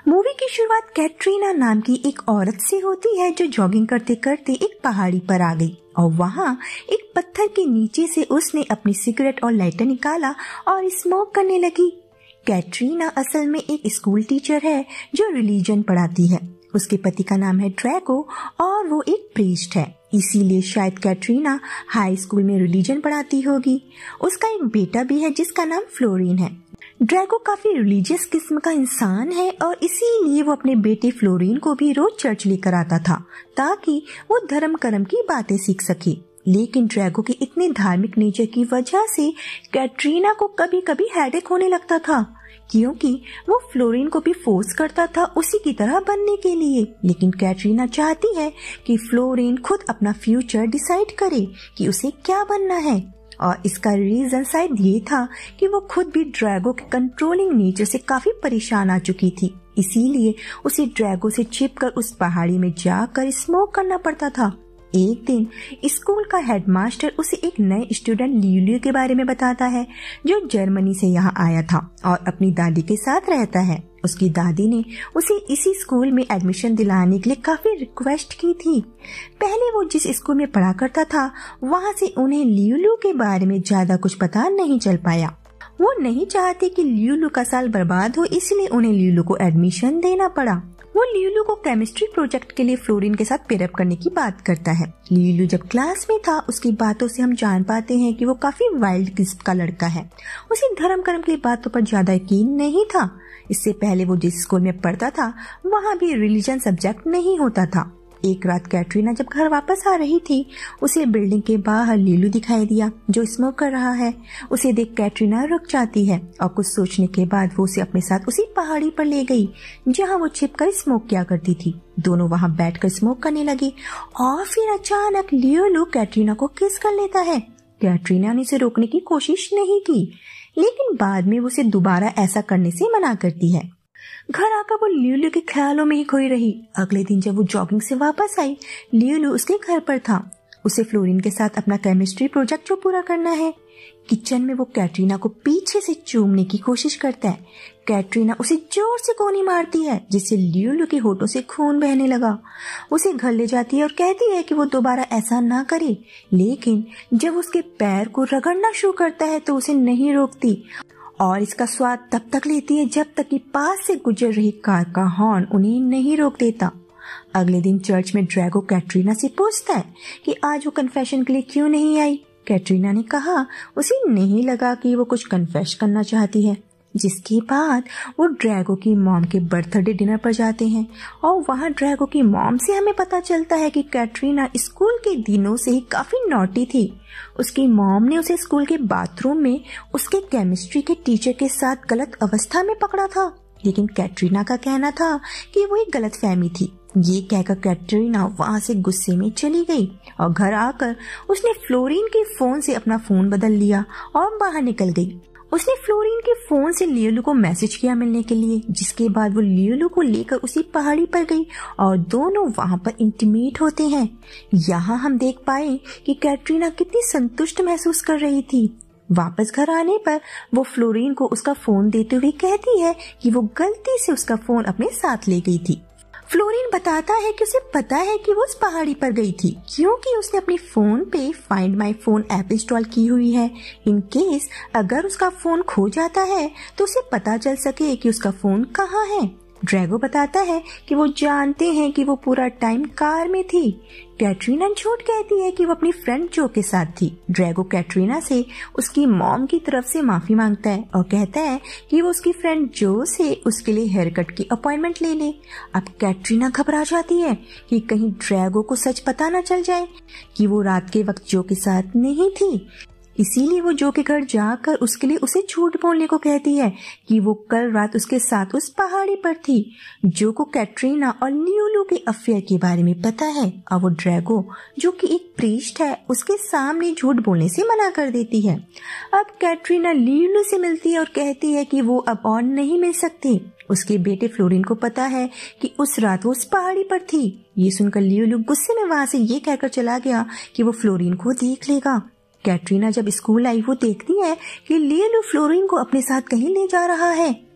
Movie की शुरुआत कैटरीना नाम की एक औरत से होती है जो जॉगिंग करते करते एक पहाड़ी पर आ गई और वहाँ एक पत्थर के नीचे से उसने अपनी सिगरेट और लाइटर निकाला और स्मोक करने लगी। कैटरीना असल में एक स्कूल टीचर है जो रिलीजन पढ़ाती है। उसके पति का नाम है ड्रैगो और वो एक प्रीस्ट है, इसीलिए शायद कैटरीना हाई स्कूल में रिलीजन पढ़ाती होगी। उसका एक बेटा भी है जिसका नाम फ्लोरिन है। ड्रैगो काफी रिलीजियस किस्म का इंसान है और इसीलिए वो अपने बेटे फ्लोरिन को भी रोज चर्च लेकर आता था ताकि वो धर्म कर्म की बातें सीख सके। लेकिन ड्रैगो के इतने धार्मिक नेचर की वजह से कैटरीना को कभी कभी हेडेक होने लगता था, क्योंकि वो फ्लोरिन को भी फोर्स करता था उसी की तरह बनने के लिए। लेकिन कैटरीना चाहती है कि फ्लोरिन खुद अपना फ्यूचर डिसाइड करे कि उसे क्या बनना है, और इसका रीजन शायद ये था कि वो खुद भी ड्रैगो के कंट्रोलिंग नेचर से काफी परेशान आ चुकी थी। इसीलिए उसे ड्रैगो से छिपकर उस पहाड़ी में जाकर स्मोक करना पड़ता था। एक दिन स्कूल का हेडमास्टर उसे एक नए स्टूडेंट लियू के बारे में बताता है जो जर्मनी से यहाँ आया था और अपनी दादी के साथ रहता है। उसकी दादी ने उसे इसी स्कूल में एडमिशन दिलाने के लिए काफी रिक्वेस्ट की थी। पहले वो जिस स्कूल में पढ़ा करता था वहाँ से उन्हें लियू के बारे में ज्यादा कुछ पता नहीं चल पाया। वो नहीं चाहते कि लियू का साल बर्बाद हो, इसलिए उन्हें लियू को एडमिशन देना पड़ा। वो लियू को केमिस्ट्री प्रोजेक्ट के लिए फ्लोरिन के साथ पेयरअप करने की बात करता है। लियू जब क्लास में था उसकी बातों से हम जान पाते हैं कि वो काफी वाइल्ड किस्म का लड़का है। उसे धर्म कर्म की बातों पर ज्यादा यकीन नहीं था। इससे पहले वो जिस स्कूल में पढ़ता था वहाँ भी रिलीजन सब्जेक्ट नहीं होता था। एक रात कैटरीना जब घर वापस आ रही थी उसे बिल्डिंग के बाहर लियू दिखाई दिया जो स्मोक कर रहा है। उसे देख कैटरीना रुक जाती है और कुछ सोचने के बाद वो उसे अपने साथ उसी पहाड़ी पर ले गई जहाँ वो छिपकर स्मोक किया करती थी। दोनों वहाँ बैठकर स्मोक करने लगी और फिर अचानक लियू कैटरीना को किस कर लेता है। कैटरीना ने उसे रोकने की कोशिश नहीं की, लेकिन बाद में वो उसे दोबारा ऐसा करने से मना करती है। घर आकर वो लियू के ख्यालों में ही खोई रही। अगले दिन जब वो जॉगिंग से वापस आई, लियू उसके घर पर था। उसे फ्लोरिन के साथ अपना केमिस्ट्री प्रोजेक्ट जो पूरा करना है। किचन में वो कैटरीना को पीछे से चूमने की कोशिश करता है। कैटरीना उसे जोर से कोनी मारती है जिससे लियू के होठों से खून बहने लगा। उसे घर ले जाती है और कहती है कि वो दोबारा ऐसा ना करे, लेकिन जब उसके पैर को रगड़ना शुरू करता है तो उसे नहीं रोकती और इसका स्वाद तब तक लेती है जब तक कि पास से गुजर रही कार का हॉर्न उन्हें नहीं रोक देता। अगले दिन चर्च में ड्रैगो कैटरीना से पूछता है कि आज वो कन्फेशन के लिए क्यों नहीं आई। कैटरीना ने कहा उसे नहीं लगा कि वो कुछ कन्फेस करना चाहती है। जिसके बाद वो ड्रैगो की मॉम के बर्थडे डिनर पर जाते हैं और वहाँ ड्रैगो की मॉम से हमें पता चलता है कि कैटरीना स्कूल के दिनों से ही काफी नॉटी थी। उसकी मॉम ने उसे स्कूल के बाथरूम में उसके केमिस्ट्री के टीचर के साथ गलत अवस्था में पकड़ा था, लेकिन कैटरीना का कहना था कि वो एक गलतफहमी थी। ये कहकर कैटरीना वहाँ से गुस्से में चली गई और घर आकर उसने फ्लोरिन के फोन से अपना फोन बदल लिया और बाहर निकल गई। उसने फ्लोरिन के फोन से लियू को मैसेज किया मिलने के लिए, जिसके बाद वो लियू को लेकर उसी पहाड़ी पर गई और दोनों वहां पर इंटीमेट होते हैं। यहाँ हम देख पाए कि कैटरीना कितनी संतुष्ट महसूस कर रही थी। वापस घर आने पर वो फ्लोरिन को उसका फोन देते हुए कहती है कि वो गलती से उसका फोन अपने साथ ले गई थी। फ्लोरिन बताता है कि उसे पता है कि वो उस पहाड़ी पर गई थी क्योंकि उसने अपने फोन पे find my phone app install की हुई है, इन केस अगर उसका फोन खो जाता है तो उसे पता चल सके कि उसका फोन कहाँ है। ड्रैगो बताता है कि वो जानते हैं कि वो पूरा टाइम कार में थी। कैटरीना झूठ कहती है कि वो अपनी फ्रेंड जो के साथ थी। ड्रैगो कैटरीना से उसकी मॉम की तरफ से माफी मांगता है और कहता है कि वो उसकी फ्रेंड जो से उसके लिए हेयर कट की अपॉइंटमेंट ले ले। अब कैटरीना घबरा जाती है कि कहीं ड्रैगो को सच पता न चल जाए कि वो रात के वक्त जो के साथ नहीं थी। इसीलिए वो जो के घर जाकर उसके लिए उसे झूठ बोलने को कहती है कि वो कल रात उसके साथ उस पहाड़ी पर थी। जो को कैटरीना और लियू के अफेयर के बारे में पता है और वो ड्रैगो जो कि एक प्रीस्ट है उसके सामने झूठ बोलने से मना कर देती है। अब कैटरीना लियू से मिलती है और कहती है कि वो अब और नहीं मिल सकती। उसके बेटे फ्लोरिन को पता है कि उस रात वो उस पहाड़ी पर थी। ये सुनकर लियू गुस्से में वहां से ये कहकर चला गया कि वो फ्लोरिन को देख लेगा। कैटरीना जब स्कूल आई वो देखती है कि लियू फ्लोरिन को अपने साथ कहीं ले जा रहा है।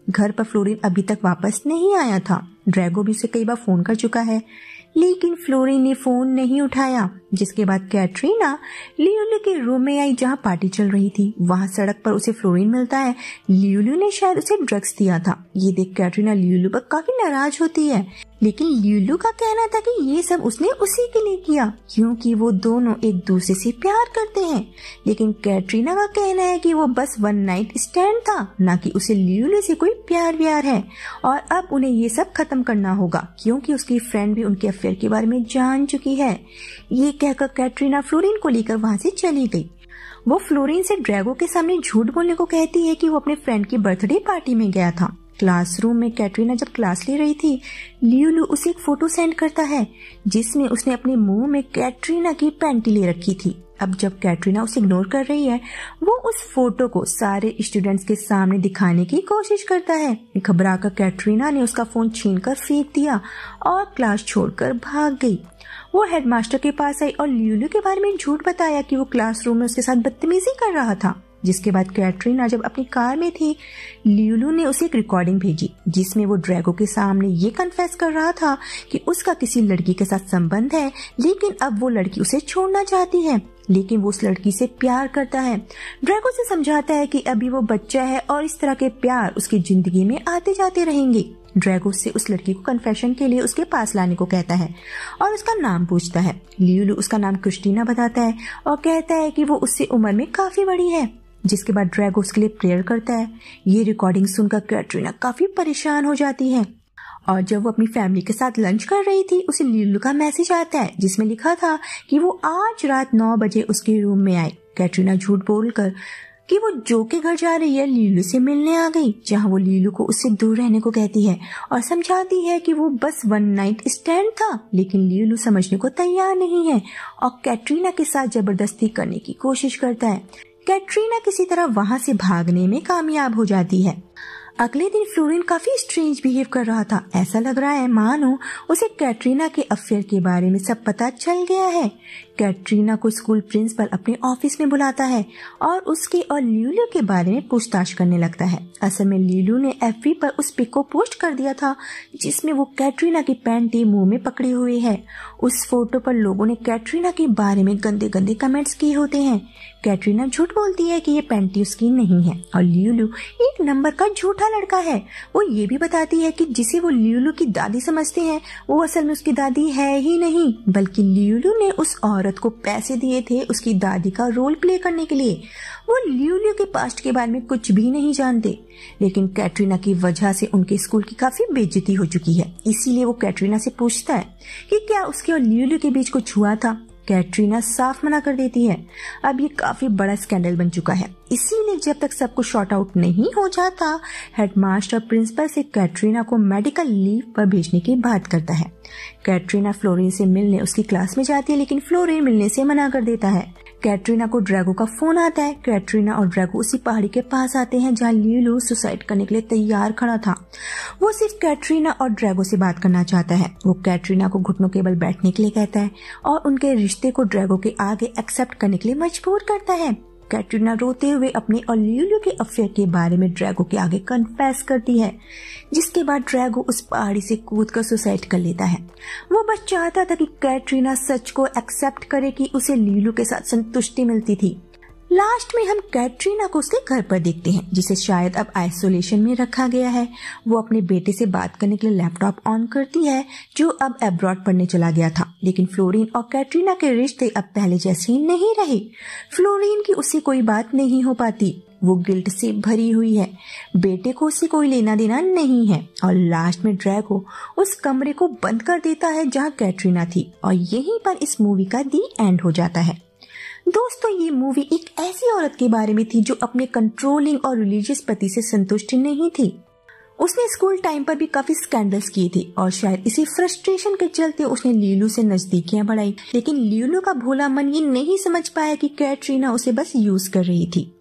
घर पर फ्लोरीन अभी तक वापस नहीं आया था। ड्रैगो भी उसे कई बार फोन कर चुका है, लेकिन फ्लोरीन ने फोन नहीं उठाया। जिसके बाद कैटरीना लियोलू के रूम में आई जहाँ पार्टी चल रही थी। वहाँ सड़क पर उसे फ्लोरीन मिलता है। लियोलू ने शायद उसे ड्रग्स दिया था। ये देख कैटरीना लियोलू पर काफी नाराज होती है, लेकिन लियोलू का कहना था कि ये सब उसने उसी के लिए किया क्योंकि वो दोनों एक दूसरे से प्यार करते हैं। लेकिन कैटरीना का कहना है कि वो बस वन नाइट स्टैंड था, ना कि उसे लियोलू से कोई प्यार व्यार है और अब उन्हें ये सब खत्म करना होगा क्योंकि उसकी फ्रेंड भी उनके अफेयर के बारे में जान चुकी है। ये कहकर कैटरीना फ्लोरीन को लेकर वहाँ से चली गई। वो फ्लोरीन से ड्रैगो के सामने झूठ बोलने को कहती है कि वो अपने फ्रेंड की बर्थडे पार्टी में गया था। क्लासरूम में कैटरीना जब क्लास ले रही थी, लियोलू उसे एक फोटो सेंड करता है जिसमें उसने अपने मुंह में कैटरीना की पैंटी ले रखी थी। अब जब कैटरीना उसे इग्नोर कर रही है, वो उस फोटो को सारे स्टूडेंट्स के सामने दिखाने की कोशिश करता है। घबराकर कैटरीना ने उसका फोन छीनकर फेंक दिया और क्लास छोड़कर भाग गई। वो हेडमास्टर के पास आई और लियोलू के बारे में झूठ बताया कि वो क्लासरूम में उसके साथ बदतमीजी कर रहा था। जिसके बाद कैटरीना जब अपनी कार में थी, लियोलू ने उसे एक रिकॉर्डिंग भेजी जिसमें वो ड्रैगो के सामने ये कन्फेस कर रहा था कि उसका किसी लड़की के साथ संबंध है, लेकिन अब वो लड़की उसे छोड़ना चाहती है, लेकिन वो उस लड़की से प्यार करता है। ड्रैगो से समझाता है कि अभी वो बच्चा है और इस तरह के प्यार उसकी जिंदगी में आते जाते रहेंगे। ड्रैगो से उस लड़की को कन्फेशन के लिए उसके पास लाने को कहता है और उसका नाम पूछता है। लियोलू उसका नाम क्रिस्टीना बताता है और कहता है कि वो उससे उम्र में काफी बड़ी है। जिसके बाद ड्रैगो उसके लिए प्रेयर करता है। ये रिकॉर्डिंग सुनकर कैटरीना काफी परेशान हो जाती है और जब वो अपनी फैमिली के साथ लंच कर रही थी, उसे लियोलू का मैसेज आता है जिसमें लिखा था कि वो आज रात 9 बजे उसके रूम में आए। कैटरीना झूठ बोलकर कि वो जो के घर जा रही है, लियोलू से मिलने आ गई, जहाँ वो लियोलू को उससे दूर रहने को कहती है और समझाती है कि वो बस वन नाइट स्टैंड था। लेकिन लियोलू समझने को तैयार नहीं है और कैटरीना के साथ जबरदस्ती करने की कोशिश करता है। कैटरीना किसी तरह वहां से भागने में कामयाब हो जाती है। अगले दिन फ्लोरीन काफी स्ट्रेंज बिहेव कर रहा था। ऐसा लग रहा है मानो उसे कैटरीना के अफेयर के बारे में सब पता चल गया है। कैटरीना को स्कूल प्रिंसिपल अपने ऑफिस में बुलाता है और उसके और लियोलू के बारे में पूछताछ करने लगता है। असल में लियोलू ने एफबी पर उस पिक को पोस्ट कर दिया था जिसमें वो कैटरीना की पैंटी मुंह में पकड़े हुए है। उस फोटो पर लोगों ने कैटरीना के बारे में गंदे गंदे कमेंट्स किए होते हैं। कैटरीना झूठ बोलती है कि ये पैंटी उसकी नहीं है और लियोलू एक नंबर का झूठा लड़का है। वो ये भी बताती है कि जिसे वो लियोलू की दादी समझते हैं, वो असल में उसकी दादी है ही नहीं, बल्कि लियोलू ने उस औरत को पैसे दिए थे उसकी दादी का रोल प्ले करने के लिए। वो लियोलू के पास्ट के बारे में कुछ भी नहीं जानते, लेकिन कैटरीना की वजह से उनके स्कूल की काफी बेइज्जती हो चुकी है। इसीलिए वो कैटरीना से पूछता है कि क्या उसके और लियोलू के बीच कुछ हुआ था। कैटरीना साफ मना कर देती है। अब ये काफी बड़ा स्कैंडल बन चुका है, इसीलिए जब तक सब कुछ शॉर्ट आउट नहीं हो जाता, हेडमास्टर प्रिंसिपल से कैटरीना को मेडिकल लीव पर भेजने की बात करता है। कैटरीना फ्लोरीन से मिलने उसकी क्लास में जाती है, लेकिन फ्लोरीन मिलने से मना कर देता है। कैटरीना को ड्रैगो का फोन आता है। कैटरीना और ड्रैगो उसी पहाड़ी के पास आते हैं जहाँ लियोलू सुसाइड करने के लिए तैयार खड़ा था। वो सिर्फ कैटरीना और ड्रैगो से बात करना चाहता है। वो कैटरीना को घुटनों के बल बैठने के लिए कहता है और उनके रिश्ते को ड्रैगो के आगे एक्सेप्ट करने के लिए मजबूर करता है। कैटरीना रोते हुए अपने और लियोलू के अफेयर के बारे में ड्रैगो के आगे कन्फेस करती है, जिसके बाद ड्रैगो उस पहाड़ी से कूदकर सुसाइड कर लेता है। वो बस चाहता था कि कैटरीना सच को एक्सेप्ट करे कि उसे लियोलू के साथ संतुष्टि मिलती थी। लास्ट में हम कैटरीना को उसके घर पर देखते हैं, जिसे शायद अब आइसोलेशन में रखा गया है। वो अपने बेटे से बात करने के लिए लैपटॉप ऑन करती है, जो अब अब्रॉड पढ़ने चला गया था। लेकिन फ्लोरीन और कैटरीना के रिश्ते अब पहले जैसे ही नहीं रहे। फ्लोरीन की उससे कोई बात नहीं हो पाती। वो गिल्ट से भरी हुई है। बेटे को उससे कोई लेना देना नहीं है। और लास्ट में ड्रैगो उस कमरे को बंद कर देता है जहाँ कैटरीना थी, और यहीं पर इस मूवी का दी एंड हो जाता है। दोस्तों, ये मूवी एक ऐसी औरत के बारे में थी जो अपने कंट्रोलिंग और रिलीजियस पति से संतुष्ट नहीं थी। उसने स्कूल टाइम पर भी काफी स्कैंडल्स किए थे और शायद इसी फ्रस्ट्रेशन के चलते उसने लियोलू से नजदीकियां बढ़ाई। लेकिन लियोलू का भोला मन ये नहीं समझ पाया कि कैटरीना उसे बस यूज कर रही थी।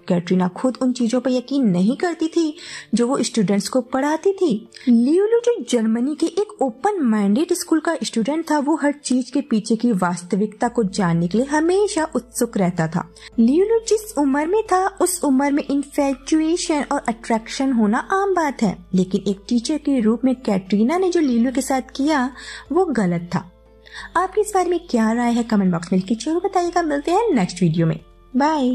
कैटरीना खुद उन चीजों पर यकीन नहीं करती थी जो वो स्टूडेंट्स को पढ़ाती थी। लियोलू जो जर्मनी के एक ओपन माइंडेड स्कूल का स्टूडेंट था, वो हर चीज के पीछे की वास्तविकता को जानने के लिए हमेशा उत्सुक रहता था। लियोलू जिस उम्र में था उस उम्र में इन्फैचुएशन और अट्रैक्शन होना आम बात है, लेकिन एक टीचर के रूप में कैटरीना ने जो लियोलू के साथ किया वो गलत था। आपकी इस बारे में क्या राय है कमेंट बॉक्स में लिखकर जरूर बताइएगा। मिलते हैं नेक्स्ट वीडियो में। बाय।